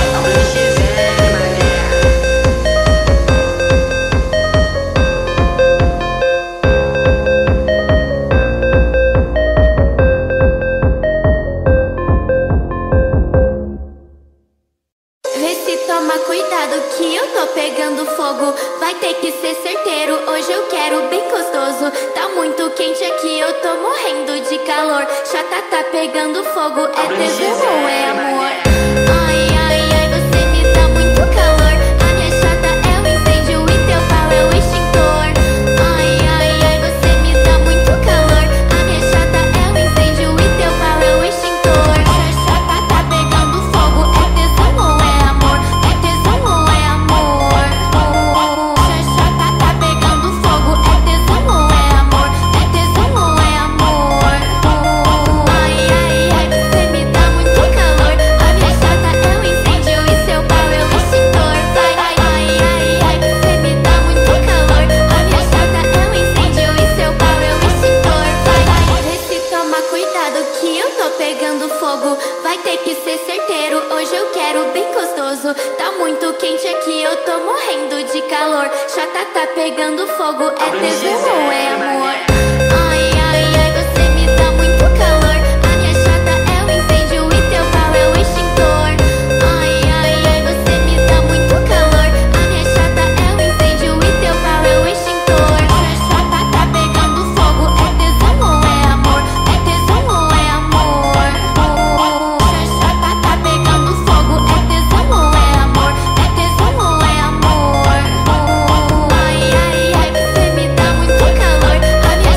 A: vê se toma cuidado que eu tô pegando fogo. Vai ter que ser certeiro, hoje eu quero bem gostoso. Tá muito quente aqui, eu tô morrendo de calor. Chata tá pegando fogo, é tesão ou é amor? Ai, ai, ai, você me dá muito calor. A minha chata é o incêndio e teu pau é o extintor. Ai, ai, ai, você me dá muito calor. A minha chata é o incêndio e teu pau é o extintor. Chata tá pegando fogo, é tesão ou é amor? É tesão ou é amor? Chata tá pegando fogo, é tesão ou é amor? É tesão ou é amor? Ai, ai, ai, você me dá muito calor. A minha chata é o incêndio e seu pau é o extintor. Ai, ai, ai, ai, ai, você me dá muito calor. A minha chata é o incêndio e seu pau é o extintor. Ai, ai, vê se toma cuidado que eu tô pegando fogo. Vai ter que ser certeiro, hoje eu quero bem gostoso. Tá muito quente aqui, eu tô morrendo de calor. Chata tá pegando fogo, é tesão ou é amor? Ai, ai, ai, você me dá muito calor. A minha chata é o incêndio e teu pau é o extintor. Ai, ai, ai, você me dá muito calor. A minha chata é o incêndio e teu pau é o extintor. Chata tá pegando fogo, é tesão ou é amor? É tesão ou é amor? Chata tá pegando fogo, é tesão ou é amor? É tesão ou é amor? Ai, ai, ai, você me dá muito calor. A minha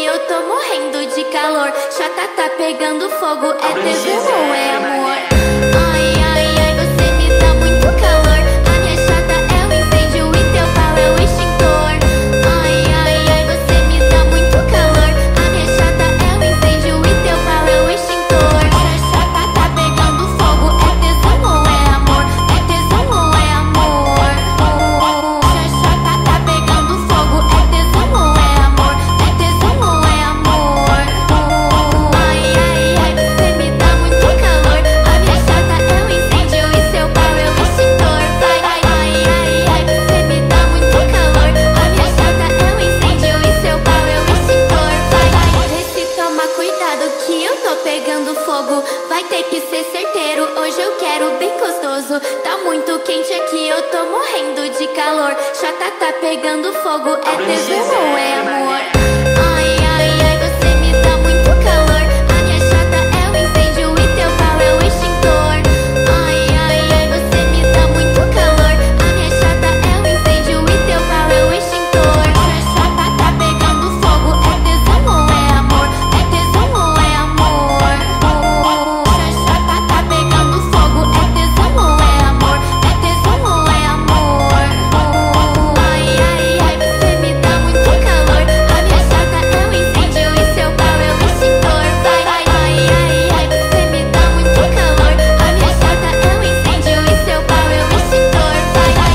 A: eu tô morrendo de calor. Chata tá pegando fogo, é tesão ou é amor? Ai, ai, ai, você me dá muito calor. A minha chata é o incêndio e teu pau é o extintor. Ai, ai, ai, você me dá muito calor. A minha chata é o incêndio e teu pau é o extintor. Chata tá pegando fogo, é tesão ou é amor? É tesão ou é amor? Chata tá pegando fogo, é tesão ou é amor? É tesão ou é amor? Ai, ai, ai, você me dá muito calor. A minha chata é o incêndio e seu pau é o extintor. Ai, ai, ai, ai, ai, você me dá muito calor. A minha chata é o incêndio e seu pau é o extintor. Ai, ai, vê se toma cuidado que eu tô pegando fogo. Vai ter que ser certeiro, hoje eu quero bem gostoso. Tá muito quente aqui, eu tô morrendo de calor. Chata tá pegando fogo, é tesão ou é amor? Ai, ai, ai, você me dá muito calor. A minha chata é o incêndio e teu pau é o extintor. Ai, ai, ai, você me dá muito calor. A minha chata é o incêndio e teu pau é o extintor. Chata tá pegando fogo, é tesão ou é amor? É tesão ou é amor? Chata tá pegando fogo, é tesão ou é amor? É tesão ou é amor? Ai, ai, ai, você me dá muito calor. A minha chata é o incêndio e seu pau é o extintor. Ai, ai, ai, ai, ai, você me dá muito calor. A minha chata é o incêndio e seu pau é o extintor. Ai, ai,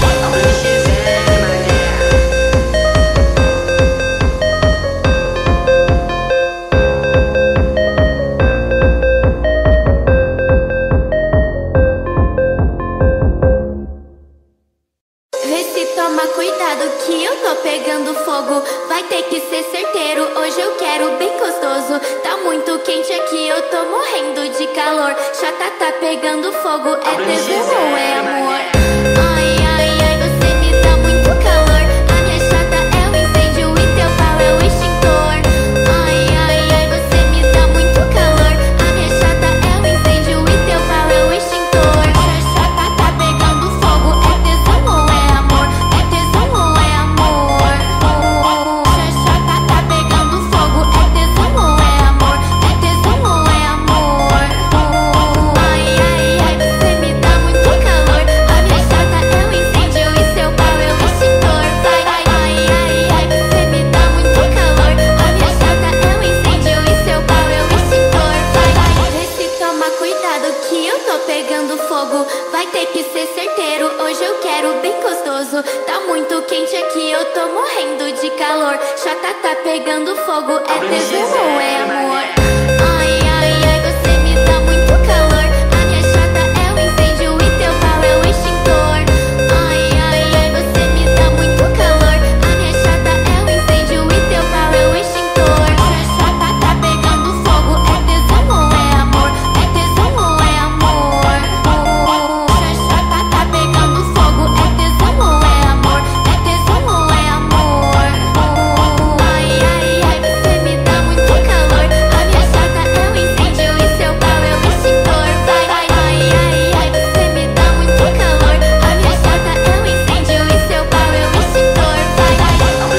A: vê se toma cuidado que eu tô pegando fogo. Vai ter que ser certeiro, hoje eu quero bem gostoso. Tá muito quente aqui, eu tô morrendo de calor. Chata tá pegando fogo, é tesão ou é amor? Ai, ai, ai, você me dá muito calor. A minha chata é o incêndio e teu pau é o extintor. Ai, ai, ai, você me dá muito calor. A minha chata é o incêndio e teu pau é o extintor. Chata tá pegando fogo, é tesão ou é amor? É tesão ou é amor? Chata tá pegando fogo, é tesão ou é amor? É tesão ou é amor? Ai, ai, ai, você me dá muito calor. A minha chata é o incêndio e seu pau é o extintor. Ai, ai, ai, ai, ai, você me dá muito calor. A minha chata é o incêndio e seu pau é o extintor. Ai, ai, vê se toma cuidado que eu tô pegando fogo. Vai ter que ser certeiro, hoje eu quero bem gostoso. Tá muito quente aqui, eu tô morrendo de calor. Chata tá pegando fogo, é tesão ou é amor? Ai, ai, ai, você me dá muito calor. A minha chata é o incêndio e teu pau é o extintor. Ai, ai, ai, você me dá muito calor. A minha chata é o incêndio e teu pau é o extintor. Chata tá pegando fogo, é tesão ou é amor? É tesão ou é amor? Chata tá pegando fogo, é tesão ou é amor? É tesão ou é amor? Ai, ai, ai, você me dá muito calor. A minha chata é o incêndio e seu pau é o extintor. Ai, ai, ai, ai, ai, você me dá muito calor. A minha chata é o incêndio e seu pau é o extintor. Ai, ai,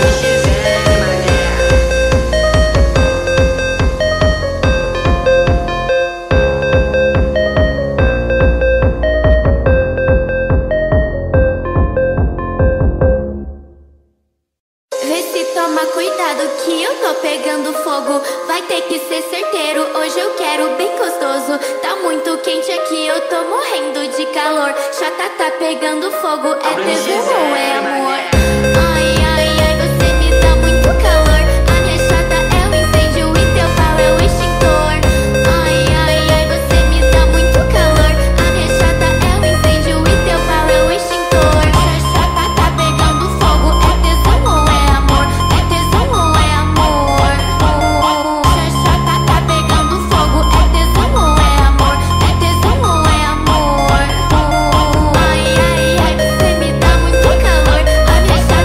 A: vê se toma cuidado que eu tô pegando fogo. Vai ter que ser certeiro, hoje eu quero bem gostoso. Tá muito quente aqui, eu tô morrendo de calor. Chata tá pegando fogo, é tesão ou é amor? Ai, ai, ai, você me dá muito calor. A minha chata é o incêndio e teu pau é o extintor. Ai, ai, ai, você me dá muito calor. A minha chata é o incêndio e teu pau é o extintor. Chata tá pegando fogo, é tesão ou é amor? É tesão ou é amor? Chata tá pegando fogo, é tesão ou é amor? É tesão ou é amor? Ai, ai, ai, você me dá muito calor. A minha chata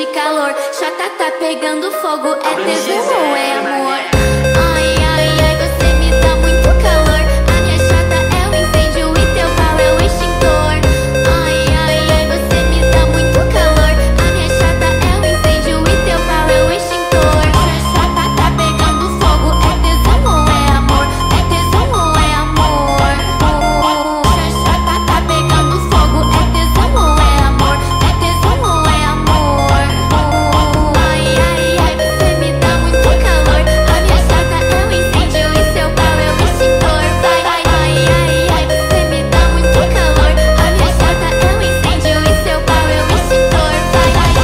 A: de calor. Chata tá pegando fogo, é tesão ou é amor? Ai, ai, ai, você me dá muito calor. A minha chata é o incêndio e teu pau é o extintor. Ai, ai, ai, você me dá muito calor. A minha chata é o incêndio e teu pau é o extintor. Chata tá pegando fogo, é tesão ou é amor? É tesão ou é amor? Chata tá pegando fogo, é tesão ou é amor? É tesão ou é amor? Ai, ai, ai, você me dá muito calor. A minha chata é o incêndio e seu pau é o extintor. Vai, ai, ai, ai, ai, você me dá muito calor. A minha chata é o incêndio e seu pau é o extintor. Vai, ai,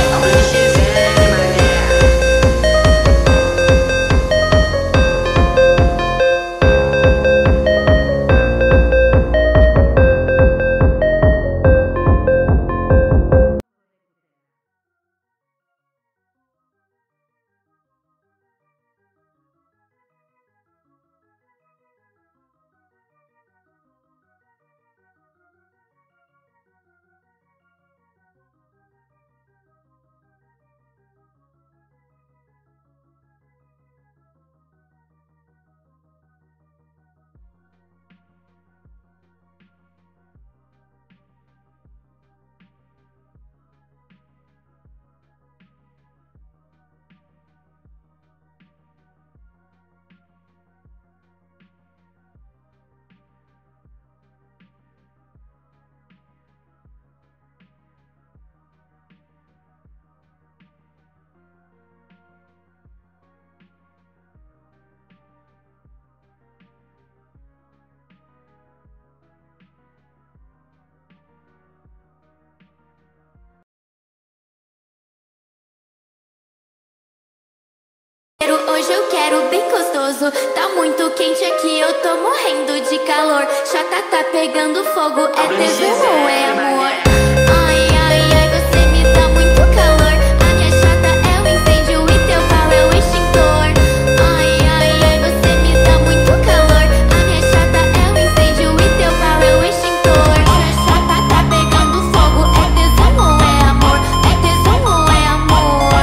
A: hoje eu quero bem gostoso. Tá muito quente aqui, eu tô morrendo de calor. Chata tá pegando fogo, é tesão ou é amor? Ai, ai, ai, você me dá muito calor. A minha chata é o incêndio e teu pau é o extintor. Ai, ai, ai, você me dá muito calor. A minha chata é o incêndio e teu pau é o extintor. Chata tá pegando fogo, é tesão ou é amor? É tesão ou é amor?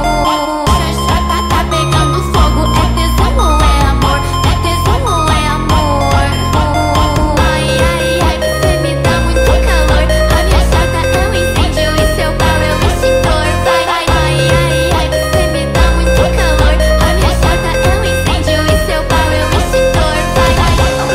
A: Chata tá pegando fogo, é tesão ou é amor? É tesão ou é amor? Ai, ai, ai, você me dá muito calor. A minha chata é o incêndio e seu pau é o extintor. Vai, ai, ai, ai, ai, você me dá muito calor. A minha chata é o incêndio e seu pau é o extintor. Vai, ai.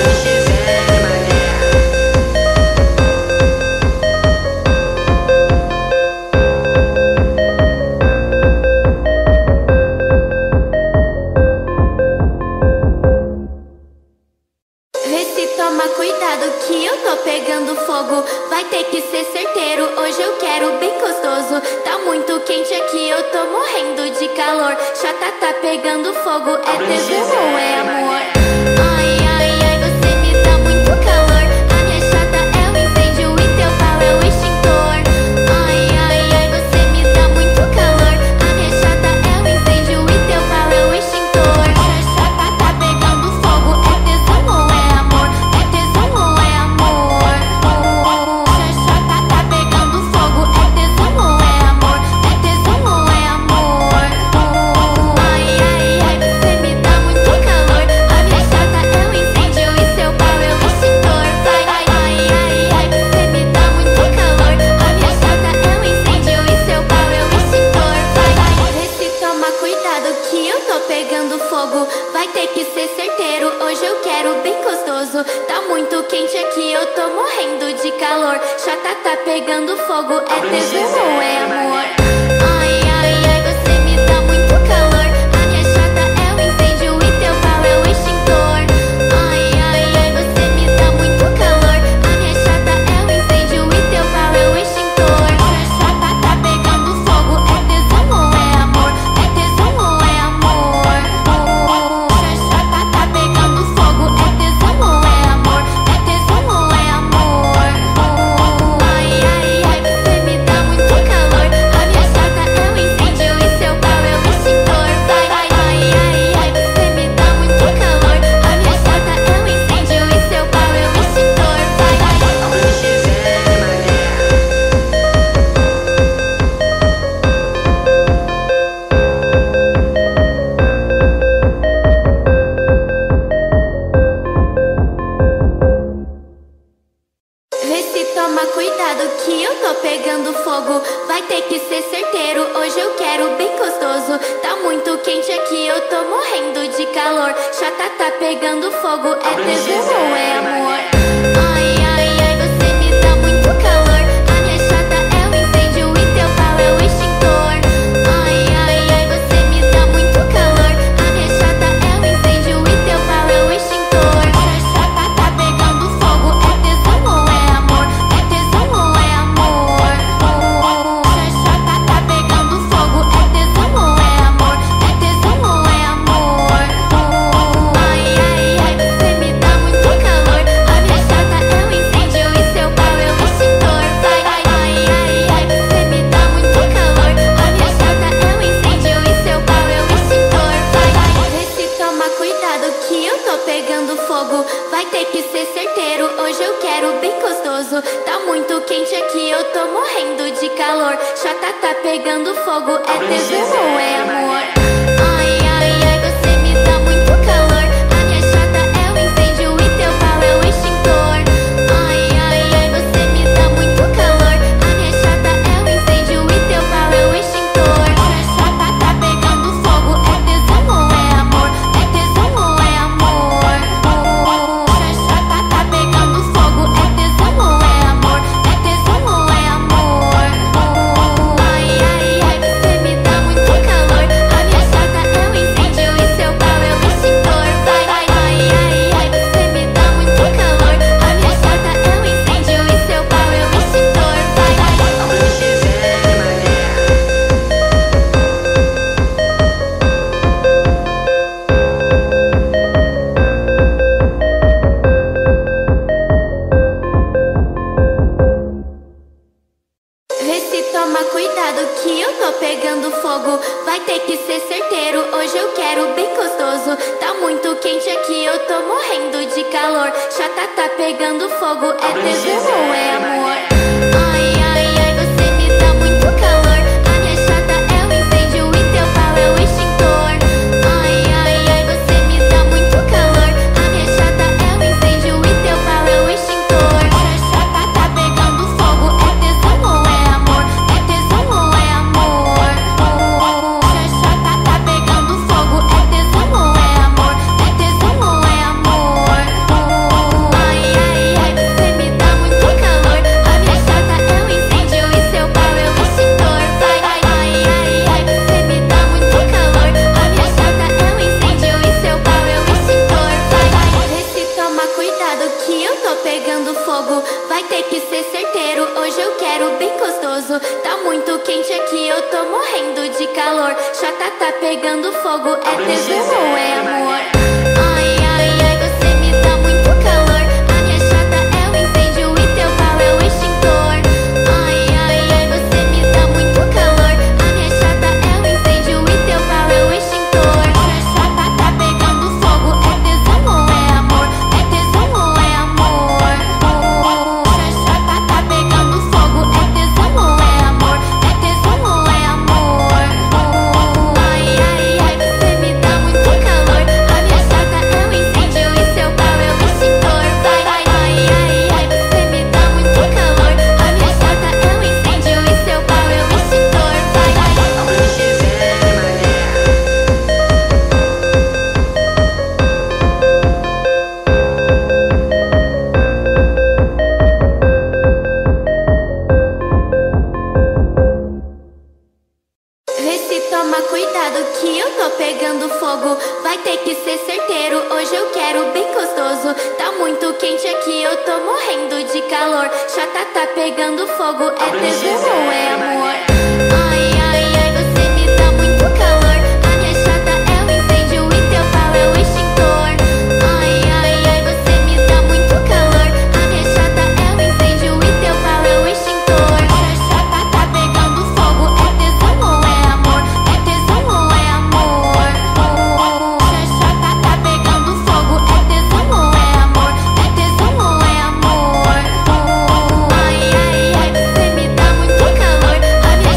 A: Vê se toma cuidado que eu tô pegando fogo. Vai ter que ser certeiro, hoje eu quero bem gostoso. Tá muito quente aqui, eu tô morrendo de calor. Chata tá pegando fogo, é tesão ou é amor? Ai, ai, ai, você me dá muito calor. A minha chata é o incêndio e teu pau é o extintor. Ai, ai, ai, você me dá muito calor. A minha chata é o incêndio e teu pau é o extintor. Chata tá pegando fogo, é tesão ou é amor? É tesão ou é amor? Chata tá pegando fogo, é tesão ou é amor? É tesão ou é amor? Ai, ai, ai, você me dá muito calor. A minha chata é o incêndio e seu pau é o extintor. Vai, ai, ai, ai, ai, você me dá muito calor. A minha chata é o incêndio e seu pau é o extintor. Vai, ai, vê se toma cuidado que eu tô pegando fogo. Vai ter que ser certeiro, hoje eu quero bem gostoso. Tá muito quente aqui, eu tô morrendo de calor. Chata tá pegando fogo, é tesão ou é amor? Ai, ai, ai, você me dá muito calor. A minha chata é o incêndio e teu pau é o extintor. Ai, ai, ai, você me dá muito calor. A minha chata é o incêndio e teu pau é o extintor. Chata tá pegando fogo, é tesão ou é amor? É tesão ou é amor? Chata tá pegando fogo, é tesão ou é amor? É tesão ou é amor? Ai, ai, ai, você me dá muito calor. A minha chata certeiro, hoje eu quero bem gostoso. Tá muito quente aqui, eu tô morrendo de calor. Chata tá pegando fogo, é tesão ou é amor? Ai, ai, ai, você me dá muito calor. A minha chata é o incêndio e teu pau é o extintor. Ai, ai, ai, você me dá muito calor. A minha chata é o incêndio e teu pau é o extintor. Chata tá pegando fogo, é tesão ou é amor? É tesão ou é amor? Chata tá pegando fogo, é tesão ou é amor? É tesão ou é amor? Ai, ai, ai, você me dá muito calor. A minha chata é o incêndio e seu pau é o extintor. Ai, ai, ai, ai, você me dá muito calor. A minha chata é o incêndio e seu pau é o extintor. Vê se toma cuidado que eu tô pegando fogo. Vai ter que ser certeiro, hoje eu quero bem gostoso. Tá muito quente aqui, eu tô morrendo de calor. Chata tá pegando fogo, é tesão ou é amor? Ai, ai, ai, você me dá muito calor. A minha chata é o incêndio e teu pau é o extintor. Ai, ai, ai, você me dá muito calor. A minha chata é o incêndio e teu pau é o extintor. Chata tá pegando fogo, é tesão ou é amor? É tesão ou é amor? Chata tá pegando fogo, é tesão ou é amor? É tesão ou é amor? Ai, ai, ai, você me dá muito calor. A minha chata é o incêndio e seu pau é o extintor. Ai, ai, ai, ai, você me dá muito calor. A minha chata é o incêndio e seu pau é o extintor. Vê se toma cuidado que eu tô pegando fogo. Vai ter que ser certeiro, hoje eu quero bem gostoso. Tá muito quente aqui, eu tô morrendo de calor. Chata tá pegando fogo, é tesão ou é amor? Ai, ai, ai, você me dá muito calor. A minha chata é o incêndio e teu pau é o extintor. Ai, ai, ai, você me dá muito calor. A minha chata é o incêndio e teu pau é o extintor. Chata tá pegando fogo, é tesão ou é amor? É tesão ou é amor? Chata tá pegando fogo, é tesão ou é amor? É tesão ou é amor? Ai, ai, ai, você me dá muito calor. A minha chata é o incêndio e seu pau é o extintor. Ai, ai, ai, ai, você me dá muito calor. A minha chata é o incêndio e seu pau é o extintor. Vê se toma cuidado que eu tô pegando fogo. Vai ter que ser certeiro, hoje eu quero bem gostoso. Tá muito quente aqui, eu tô morrendo de calor. Chata tá pegando fogo, é tesão ou é amor? Ai, ai, ai, você me dá muito calor. A minha chata é o incêndio e teu pau é o extintor. Ai, ai, ai, você me dá muito calor. A minha chata é o incêndio e teu pau é o extintor. Chata tá pegando fogo, é tesão ou é amor? É tesão ou é amor? Chata tá pegando fogo, é tesão ou é amor? É tesão ou é amor? Ai, ai, ai, você me dá muito calor. A minha chata é o incêndio e seu pau é o extintor. Ai, ai, ai, ai, você me dá muito calor. A minha chata é o incêndio e seu pau é o extintor. Vê se toma cuidado que eu tô pegando fogo. Vai ter que ser certeiro, hoje eu quero bem gostoso. Tá muito quente aqui, eu tô morrendo de calor. Chata tá pegando fogo, é tesão ou é amor? Ai, ai, ai, você me dá muito calor. A minha chata é o incêndio e teu pau é o extintor. Ai, ai, ai, você me dá muito calor. A minha chata é o incêndio e teu pau é o extintor. Chata tá pegando fogo, é tesão ou é amor? É tesão ou é amor? Chata tá pegando fogo, é tesão ou é amor? É tesão ou é amor? Ai, ai, ai, você me dá muito calor. A minha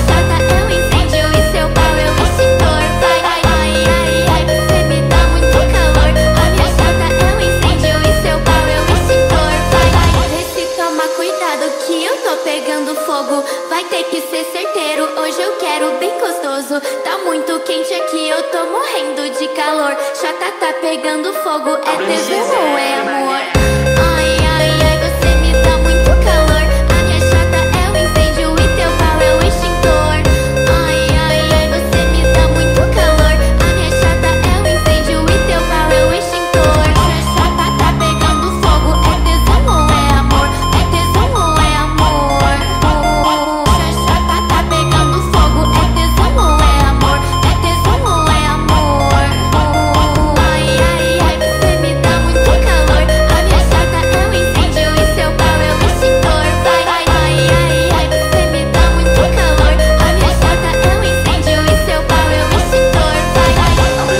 A: gostoso. Tá muito quente aqui, eu tô morrendo de calor. Chata tá pegando fogo, é tesão ou é amor? Ai, ai, ai, você me dá muito calor. A minha chata é o incêndio e teu pau é o extintor. Ai, ai, ai, você me dá muito calor. A minha chata é o incêndio e teu pau é o extintor. Chata tá pegando fogo, é tesão ou é amor? É tesão ou é amor? Chata tá pegando fogo, é tesão ou é amor? É tesão ou é amor? Ai, ai, ai, você me dá muito calor. A minha chata é o incêndio e seu pau é o extintor. Ai, ai, ai, ai, ai, você me dá muito calor. A minha chata é o incêndio e seu pau é o extintor. Ai, ai,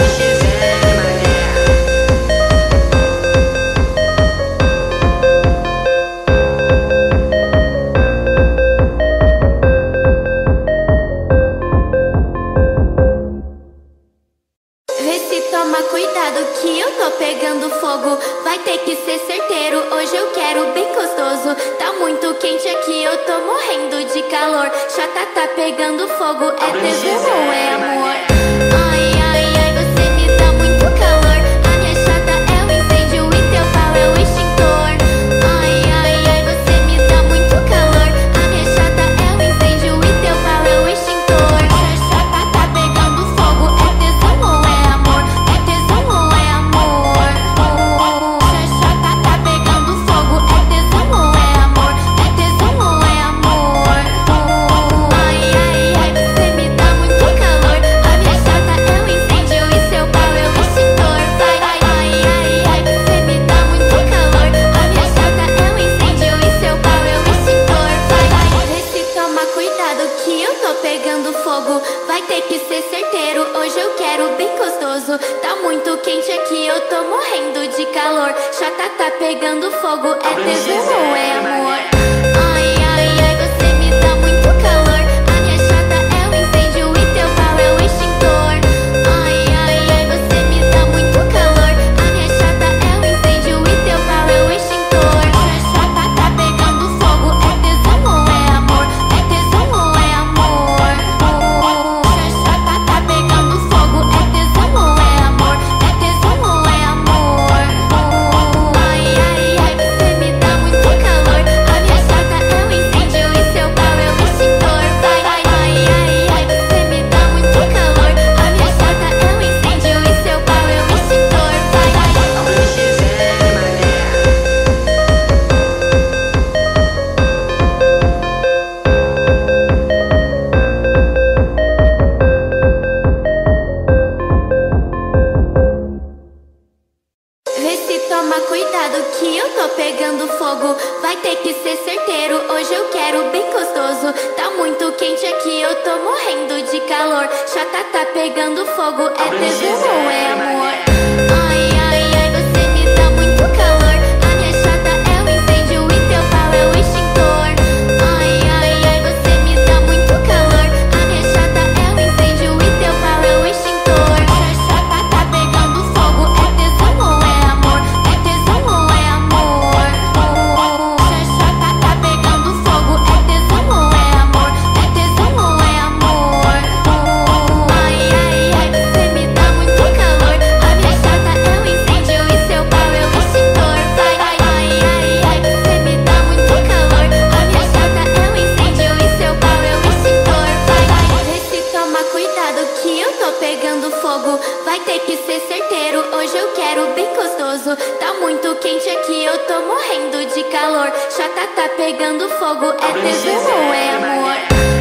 A: vê se toma cuidado que eu tô pegando fogo. Vai ter que ser certeiro, hoje eu quero bem gostoso. Tá muito quente aqui, eu tô morrendo de calor. Chata tá pegando fogo, é tesão ou é amor? Ai, ai, ai, você me dá muito calor. A minha chata é o incêndio e teu pau é o extintor. Ai, ai, ai, você me dá muito calor. A minha chata é o incêndio e teu pau é o extintor. Chata tá pegando fogo, é tesão ou é amor? É tesão ou é amor? Chata tá pegando fogo, é tesão ou é amor? É tesão ou é amor? Ai, ai, ai, você me dá muito calor. A minha chata é o incêndio e seu pau é o extintor. Ai, ai, ai, ai, ai, você me dá muito calor. A minha chata é o incêndio e seu pau é o extintor. Ai, ai, vê se toma cuidado que eu tô pegando fogo. Vai ter que ser certeiro, hoje eu quero bem gostoso. Tá muito quente aqui, eu tô morrendo de calor. Chata tá pegando fogo, é tesão ou é amor? Ai, ai, ai, você me dá muito calor. A minha chata é o incêndio e teu pau é o extintor. Ai, ai, ai, você me dá muito calor. A minha chata é o incêndio e teu pau é o extintor. Chata tá pegando fogo, é tesão ou é amor? É tesão ou é amor? Chata tá pegando fogo, é tesão ou é amor? É tesão ou é amor? Ai, ai, ai, você me dá muito calor. A minha chata é o incêndio e seu pau é o extintor. Ai, ai, ai, ai, ai, você me dá muito calor. A minha chata é o incêndio e seu pau é o extintor. Ai, ai, vê se toma cuidado que eu tô pegando fogo. Vai ter que ser certeiro, hoje eu quero bem gostoso. Tá muito quente aqui, eu tô morrendo de calor. Chata tá pegando fogo, é tesão ou é amor? Ai, ai, ai, você me dá muito calor. A minha chata é o incêndio e teu pau é o extintor. Ai, ai, ai, você me dá muito calor. A minha chata é o incêndio e teu pau é o extintor. Chata tá pegando fogo, é tesão ou é amor? É tesão ou é amor? Chata tá pegando fogo, é tesão ou é amor? É tesão ou é amor? Ai, ai, ai, você me dá muito calor. A minha chata é o incêndio e seu pau é o extintor. Ai, ai, ai, ai, ai, você me dá muito calor. A minha chata é o incêndio e seu pau é o extintor. Ai, ai, vê se toma cuidado que eu tô pegando fogo. Vai ter que ser certeiro, hoje eu quero bem gostoso. Tá muito quente aqui, eu tô morrendo de calor. Chata tá pegando fogo, é tesão ou é amor?